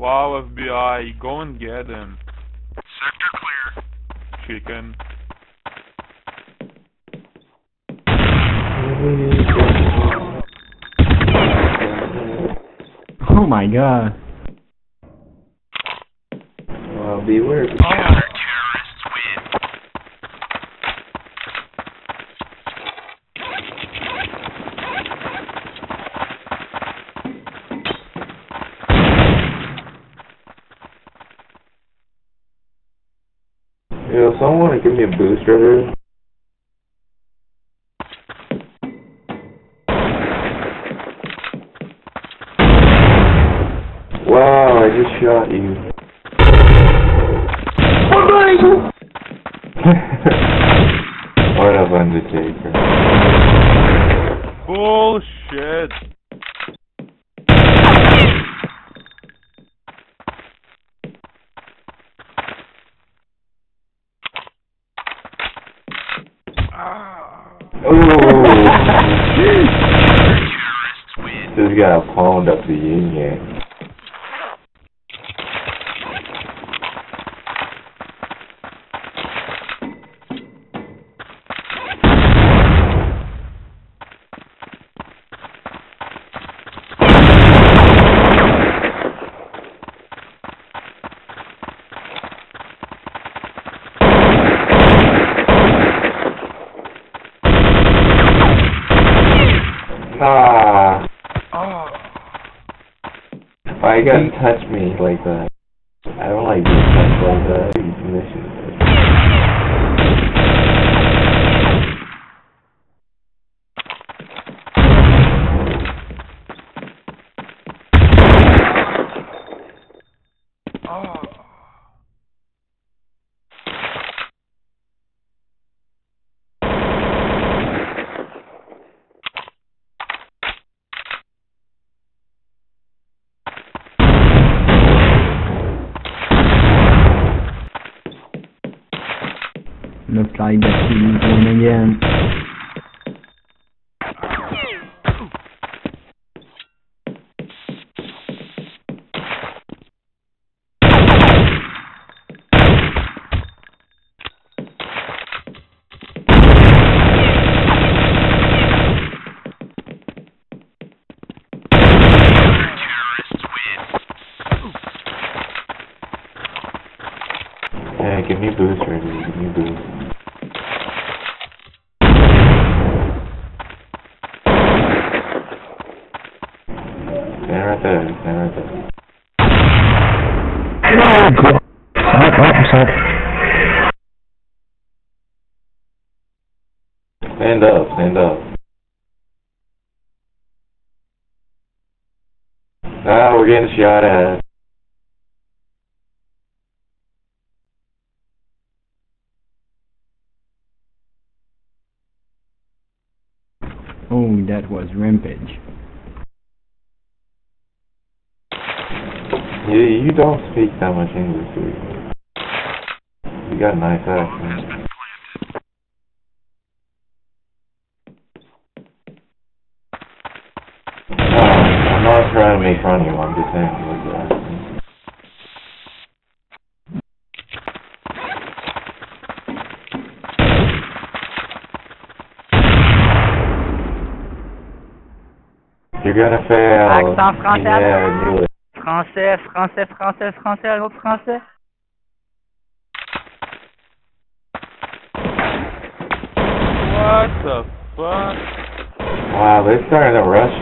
Wow, FBI, go and get him. Sector clear. Chicken. Oh my god. Beware. Counter-terrorists win. Yo, someone wanna give me a boost right here? Wow, I just shot you. What up, Undertaker? Bullshit. Terrorists win. This guy pawned up the yin yang. Why you gotta touch me like that? I don't like being touched like that. Mission. Looks like the team's win again. Yeah, give me boost right here. Give me boost. Stand right there. Stand right there. I'm sorry. Stand up. Stand up. Ah, we're getting shot at. Oh, that was rampage. You don't speak that much English, do you? You got a nice accent. No, I'm not trying to make fun of you, I'm just saying like that. You're gonna fail. Accent français. Yeah, I knew it. Français, français, français, français, un autre français. What the fuck? Wow, they're starting to rush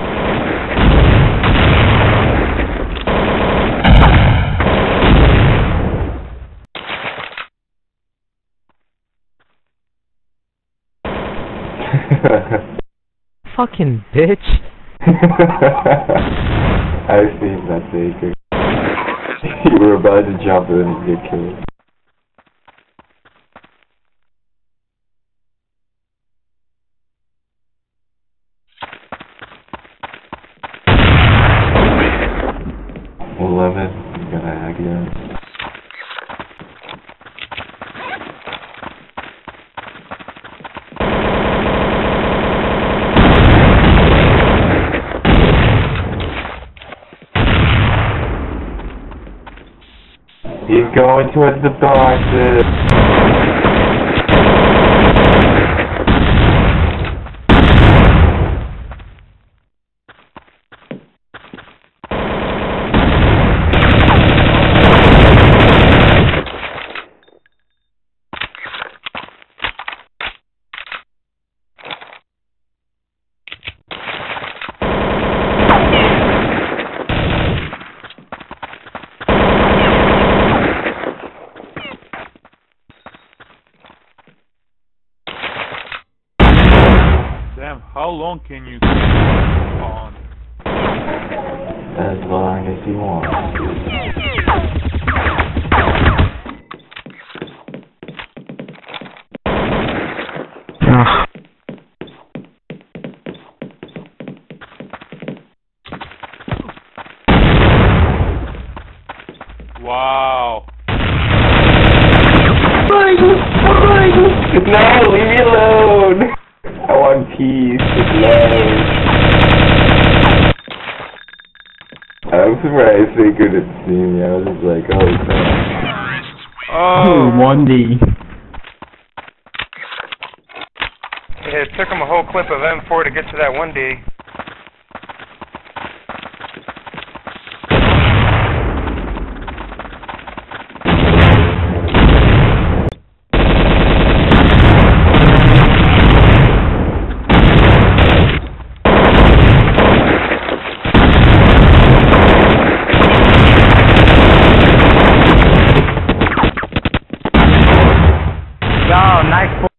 us. Fucking bitch. I've seen that Taker. You were about to jump in and get killed. Lemon, I'm gonna hack you. He's going towards the boxes. Damn, how long can you keep on? As long as you want. Ugh. Wow. No, leave me alone. I want peace. It's love. I'm surprised they couldn't see me. I was just like, oh crap. Oh, 1D. Yeah, it took him a whole clip of M4 to get to that 1D. Yo, nice